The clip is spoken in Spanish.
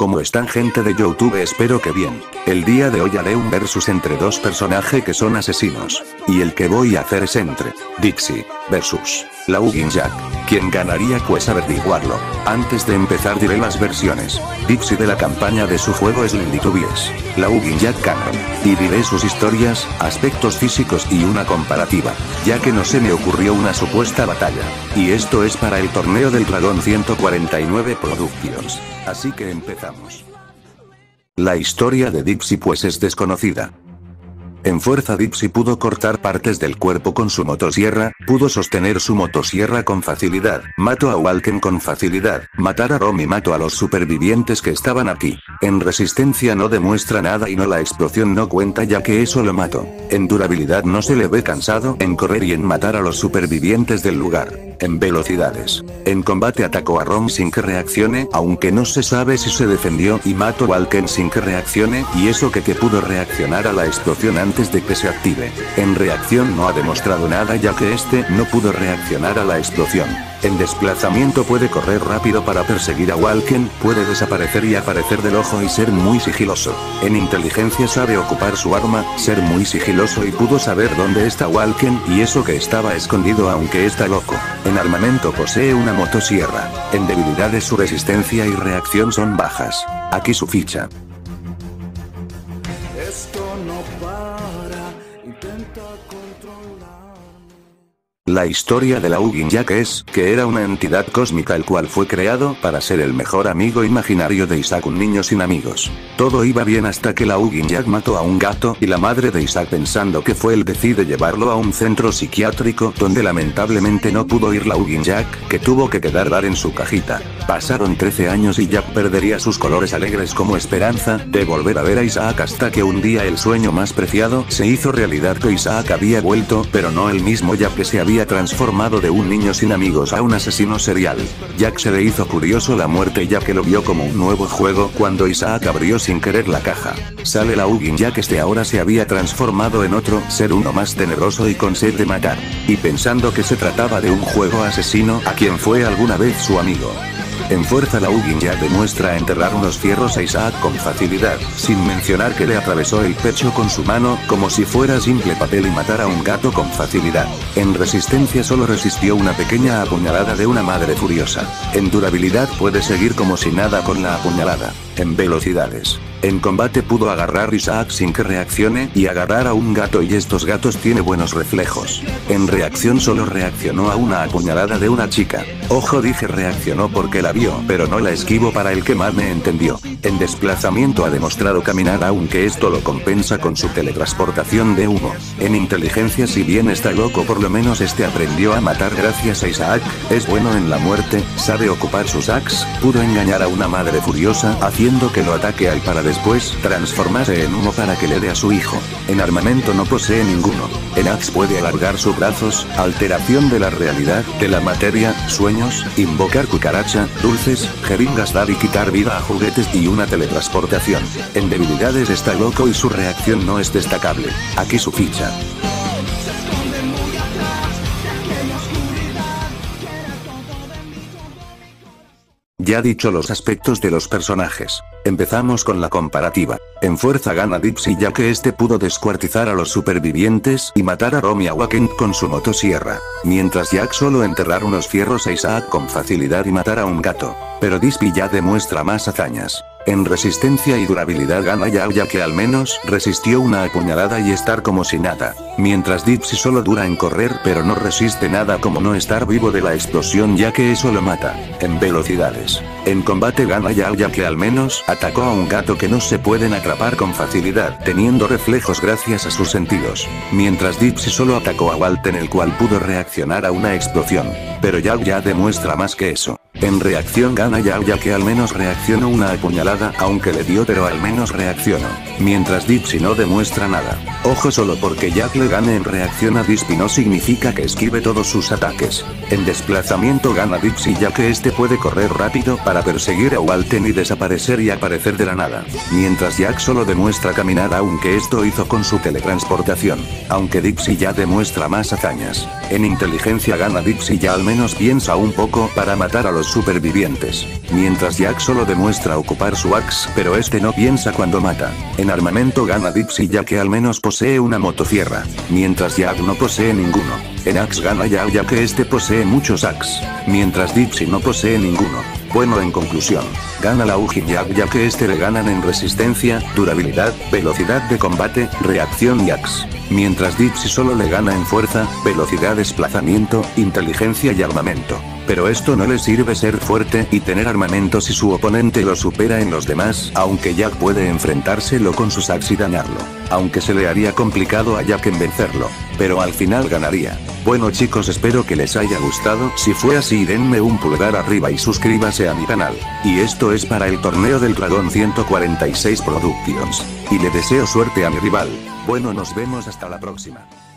¿Cómo están, gente de YouTube? Espero que bien. El día de hoy haré un versus entre dos personajes que son asesinos. Y el que voy a hacer es entre Dixie versus Laugin Jack. ¿Quién ganaría? Pues averiguarlo. Antes de empezar diré las versiones. Dixie de la campaña de su juego es Lindy Tubies. Laugin Jack canon. Y diré sus historias, aspectos físicos y una comparativa, ya que no se me ocurrió una supuesta batalla. Y esto es para el torneo del Dragón 149 Productions. Así que empezamos. La historia de Dixie pues es desconocida. En fuerza Dixie pudo cortar partes del cuerpo con su motosierra, pudo sostener su motosierra con facilidad, mató a Walken con facilidad, matar a Rom y mató a los supervivientes que estaban aquí. En resistencia no demuestra nada y no, la explosión no cuenta ya que eso lo mató. En durabilidad no se le ve cansado, en correr y en matar a los supervivientes del lugar. En velocidades. En combate atacó a Rom sin que reaccione, aunque no se sabe si se defendió, y mató a Walken sin que reaccione, y eso que pudo reaccionar a la explosión antes de que se active. En reacción no ha demostrado nada ya que este no pudo reaccionar a la explosión. En desplazamiento puede correr rápido para perseguir a Walken, puede desaparecer y aparecer del ojo y ser muy sigiloso. En inteligencia sabe ocupar su arma, ser muy sigiloso y pudo saber dónde está Walken y eso que estaba escondido aunque está loco. En armamento posee una motosierra. En debilidades su resistencia y reacción son bajas. Aquí su ficha. Esto no para, intenta controlarme. La historia de Laugin Jack es que era una entidad cósmica el cual fue creado para ser el mejor amigo imaginario de Isaac, un niño sin amigos. Todo iba bien hasta que Laugin Jack mató a un gato y la madre de Isaac, pensando que fue él, decide llevarlo a un centro psiquiátrico donde lamentablemente no pudo ir Laugin Jack, que tuvo que quedar en su cajita. Pasaron 13 años y Jack perdería sus colores alegres como esperanza de volver a ver a Isaac hasta que un día el sueño más preciado se hizo realidad, que Isaac había vuelto, pero no el mismo Jack que se había transformado de un niño sin amigos a un asesino serial. Jack se le hizo curioso la muerte ya que lo vio como un nuevo juego cuando Isaac abrió sin querer la caja. Sale Laugin Jack, ahora se había transformado en otro ser, uno más tenebroso y con sed de matar. Y pensando que se trataba de un juego asesino a quien fue alguna vez su amigo. En fuerza Laugin Jack demuestra enterrar unos fierros a Isaac con facilidad, sin mencionar que le atravesó el pecho con su mano, como si fuera simple papel, y matar a un gato con facilidad. En resistencia solo resistió una pequeña apuñalada de una madre furiosa. En durabilidad puede seguir como si nada con la apuñalada. En velocidades. En combate pudo agarrar a Isaac sin que reaccione y agarrar a un gato, y estos gatos tiene buenos reflejos. En reacción solo reaccionó a una apuñalada de una chica. Ojo, dije reaccionó porque la vio, pero no la esquivo, para el que mal me entendió. En desplazamiento ha demostrado caminar, aunque esto lo compensa con su teletransportación de humo. En inteligencia, si bien está loco, por lo menos aprendió a matar gracias a Isaac. Es bueno en la muerte, sabe ocupar sus hacks, pudo engañar a una madre furiosa haciendo que lo ataque a él para después transformarse en humo para que le dé a su hijo. En armamento no posee ninguno. En hacks puede alargar sus brazos, alteración de la realidad, de la materia, sueños, invocar cucaracha, dulces, jeringas, dar y quitar vida a juguetes y una teletransportación. En debilidades está loco y su reacción no es destacable. Aquí su ficha. Ya dicho los aspectos de los personajes, empezamos con la comparativa. En fuerza gana Dixie ya que pudo descuartizar a los supervivientes y matar a Rom y a Walken con su motosierra, mientras Jack solo enterrar unos fierros a Isaac con facilidad y matar a un gato. Pero Dixie ya demuestra más hazañas. En resistencia y durabilidad gana Jack ya que al menos resistió una apuñalada y estar como si nada, mientras Dixie solo dura en correr pero no resiste nada, como no estar vivo de la explosión ya que eso lo mata. En velocidades. En combate gana Jack ya que al menos atacó a un gato que no se pueden atrapar con facilidad, teniendo reflejos gracias a sus sentidos, mientras Dixie solo atacó a Walken, el cual pudo reaccionar a una explosión. Pero Jack ya demuestra más que eso. En reacción gana Jack ya que al menos reaccionó una apuñalada, aunque le dio pero al menos reaccionó, mientras Dixie no demuestra nada. Ojo, solo porque Jack le gane en reacción a Dixie no significa que esquive todos sus ataques. En desplazamiento gana Dixie ya que puede correr rápido para perseguir a Walken y desaparecer y aparecer de la nada, mientras Jack solo demuestra caminar, aunque esto hizo con su teletransportación, aunque Dixie ya demuestra más hazañas. En inteligencia gana Dixie ya al menos piensa un poco para matar a los supervivientes. Mientras Jack solo demuestra ocupar su axe, pero este no piensa cuando mata. En armamento gana Dipsy ya que al menos posee una motosierra, mientras Jack no posee ninguno. En axe gana Jack ya que este posee muchos axe, mientras Dipsy no posee ninguno. Bueno, en conclusión, gana la Ugin Jack ya que este le ganan en resistencia, durabilidad, velocidad de combate, reacción y axe. Mientras Dipsy solo le gana en fuerza, velocidad, desplazamiento, inteligencia y armamento. Pero esto no le sirve ser fuerte y tener armamento si su oponente lo supera en los demás, aunque Jack puede enfrentárselo con sus axe y dañarlo. Aunque se le haría complicado a Jack en vencerlo, pero al final ganaría. Bueno chicos, espero que les haya gustado, si fue así denme un pulgar arriba y suscríbase a mi canal. Y esto es para el torneo del Dragón 146 Productions. Y le deseo suerte a mi rival. Bueno, nos vemos hasta la próxima.